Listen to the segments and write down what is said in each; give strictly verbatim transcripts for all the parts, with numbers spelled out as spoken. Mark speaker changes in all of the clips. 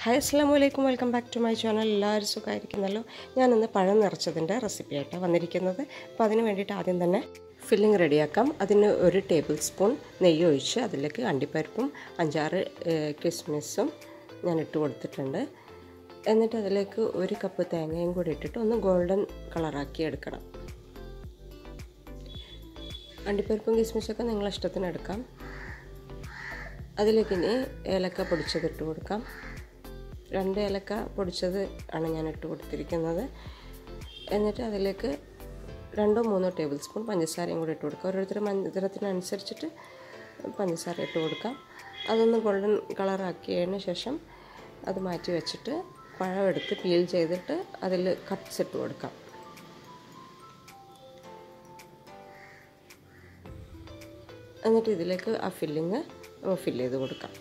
Speaker 1: Hi, assalamu alaikum. Welcome back to my channel. എല്ലാവരും സുഖമായിരിക്കുന്നല്ലോ. ഞാൻ ഇന്ന് പഴം നിറച്ചതിൻ്റെ റെസിപ്പി ആയിട്ടാണ് വന്നിരിക്കുന്നത്. അപ്പോൾ അതിന് വേണ്ടിയിട്ട് ആദ്യം തന്നെ ഫില്ലിംഗ് റെഡിയാക്കാം. അതിന് ഒരു ടേബിൾ സ്പൂൺ നെയ്യ് ഒഴിച്ച് അതിലേക്ക് അണ്ടിപ്പരിപ്പും അഞ്ചാറ് കിസ്മിസും ഞാൻ ഇട്ട് കൊടുത്തിട്ടുണ്ട്. എന്നിട്ട് അതിലേക്ക് ഒരു കപ്പ് തേങ്ങയും കൂടി ഇട്ടിട്ട് ഒന്ന് ഗോൾഡൻ കളറാക്കി എടുക്കണം. അണ്ടിപ്പരിപ്പും കിസ്മിസൊക്കെ നിങ്ങളുടെ ഇഷ്ടത്തിന് എടുക്കാം. അതിലേക്ക് ഇനി ഏലക്ക പൊടിച്ചത് ഇട്ട് കൊടുക്കാം. രണ്ട് ഏലക്ക പൊടിച്ചത് ആണ് ഞാൻ ഇട്ട് കൊടുത്തിരിക്കുന്നത്. എന്നിട്ട് അതിലേക്ക് രണ്ടോ മൂന്നോ ടേബിൾ സ്പൂൺ പഞ്ചസാരയും കൂടി ഇട്ട് കൊടുക്കുക. ഓരോരുത്തരും മധുരത്തിനനുസരിച്ചിട്ട് പഞ്ചസാര ഇട്ട് കൊടുക്കാം. അതൊന്ന് ഗോൾഡൻ കളറാക്കിയതിന് ശേഷം അത് മാറ്റി വെച്ചിട്ട് പഴം എടുത്ത് പീൽ ചെയ്തിട്ട് അതിൽ കട്ട്സ് ഇട്ട് കൊടുക്കാം. എന്നിട്ട് ഇതിലേക്ക് ആ ഫില്ലിങ് ഫില്ല് ചെയ്ത് കൊടുക്കാം.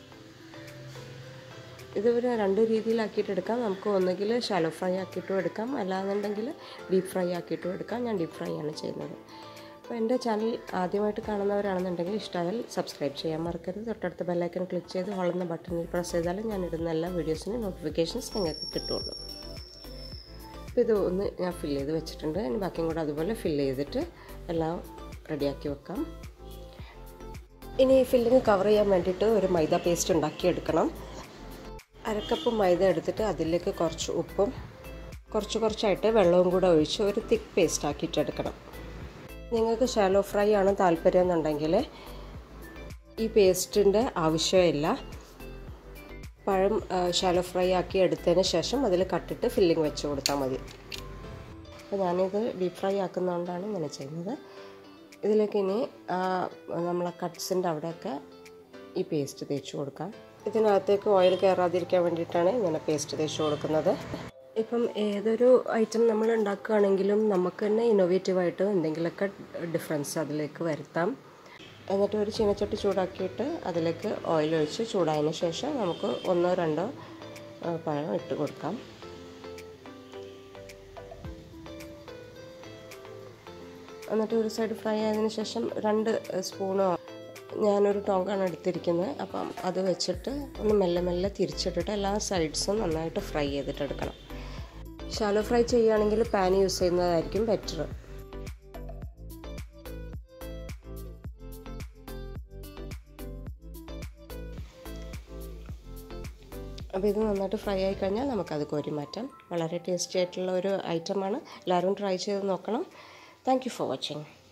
Speaker 1: ഇത് ഒരു രണ്ട് രീതിയിലാക്കിയിട്ട് എടുക്കാം. നമുക്ക് ഒന്നുകിൽ ഷാലോ ഫ്രൈ ആക്കിയിട്ടും എടുക്കാം, അല്ലാന്നുണ്ടെങ്കിൽ ഡീപ്പ് ഫ്രൈ ആക്കിയിട്ടും എടുക്കാം. ഞാൻ ഡീപ്പ് ഫ്രൈ ആണ് ചെയ്യുന്നത്. അപ്പോൾ എൻ്റെ ചാനൽ ആദ്യമായിട്ട് കാണുന്നവരാണെന്നുണ്ടെങ്കിൽ ഇഷ്ടമായാൽ സബ്സ്ക്രൈബ് ചെയ്യാൻ മറക്കരുത്. തൊട്ടടുത്ത ബെല്ലൈക്കൺ ക്ലിക്ക് ചെയ്ത് ഹോളുന്ന ബട്ടണിൽ പ്രസ് ചെയ്താൽ ഞാൻ ഇടുന്ന എല്ലാ വീഡിയോസിനും നോട്ടിഫിക്കേഷൻസ് നിങ്ങൾക്ക് കിട്ടുള്ളൂ. അപ്പോൾ ഇത് ഒന്ന് ഞാൻ ഫില്ല് ചെയ്ത് വെച്ചിട്ടുണ്ട്. ഇനി ബാക്കിയും കൂടെ അതുപോലെ ഫില്ല് ചെയ്തിട്ട് എല്ലാം റെഡിയാക്കി വെക്കാം. ഇനി ഫില്ലിങ് കവർ ചെയ്യാൻ വേണ്ടിയിട്ട് ഒരു മൈദ പേസ്റ്റ് ഉണ്ടാക്കിയെടുക്കണം. അരക്കപ്പ് മൈദ എടുത്തിട്ട് അതിലേക്ക് കുറച്ച് ഉപ്പും കുറച്ച് കുറച്ചായിട്ട് വെള്ളവും കൂടെ ഒഴിച്ച് ഒരു തിക്ക് പേസ്റ്റ് ആക്കിയിട്ടെടുക്കണം. നിങ്ങൾക്ക് ഷാലോ ഫ്രൈ ആണ് താല്പര്യം എന്നുണ്ടെങ്കിൽ ഈ പേസ്റ്റിൻ്റെ ആവശ്യമില്ല. പഴം ഷാലോ ഫ്രൈ ആക്കി എടുത്തതിന് ശേഷം അതിൽ കട്ടിട്ട് ഫില്ലിങ് വെച്ച് കൊടുത്താൽ മതി. അപ്പോൾ ഞാനിത് ഡീപ്പ് ഫ്രൈ ആക്കുന്നതുകൊണ്ടാണ് ഇങ്ങനെ ചെയ്യുന്നത്. ഇതിലേക്ക് ഇനി നമ്മളെ കട്ട്സിൻ്റെ അവിടെയൊക്കെ ഈ പേസ്റ്റ് തേച്ച് കൊടുക്കാം. ഇതിനകത്തേക്ക് ഓയിൽ കയറാതിരിക്കാൻ വേണ്ടിയിട്ടാണ് ഇങ്ങനെ പേസ്റ്റ് തേച്ച് കൊടുക്കുന്നത്. ഇപ്പം ഏതൊരു ഐറ്റം നമ്മൾ ഉണ്ടാക്കുകയാണെങ്കിലും നമുക്ക് തന്നെ ഇന്നോവേറ്റീവായിട്ട് എന്തെങ്കിലുമൊക്കെ ഡിഫറൻസ് അതിലേക്ക് വരുത്താം. എന്നിട്ട് ഒരു ചീനച്ചട്ടി ചൂടാക്കിയിട്ട് അതിലേക്ക് ഓയിൽ ഒഴിച്ച് ചൂടായതിന് ശേഷം നമുക്ക് ഒന്നോ രണ്ടോ പഴം ഇട്ട് കൊടുക്കാം. എന്നിട്ട് ഒരു സൈഡ് ഫ്രൈ ആയതിനു ശേഷം രണ്ട് സ്പൂണോ ഞാനൊരു ടോങ്കാണ് എടുത്തിരിക്കുന്നത്. അപ്പം അത് വെച്ചിട്ട് ഒന്ന് മെല്ലെ മെല്ലെ തിരിച്ചിട്ടിട്ട് എല്ലാ സൈഡ്സും നന്നായിട്ട് ഫ്രൈ ചെയ്തിട്ടെടുക്കണം. ഷാലോ ഫ്രൈ ചെയ്യുകയാണെങ്കിൽ പാൻ യൂസ് ചെയ്യുന്നതായിരിക്കും ബെറ്റർ. അപ്പോൾ ഇത് നന്നായിട്ട് ഫ്രൈ ആയി കഴിഞ്ഞാൽ നമുക്കത് കോരി മാറ്റാം. വളരെ ടേസ്റ്റി ആയിട്ടുള്ള ഒരു ഐറ്റമാണ്. എല്ലാവരും ട്രൈ ചെയ്ത് നോക്കണം. Thank you for watching.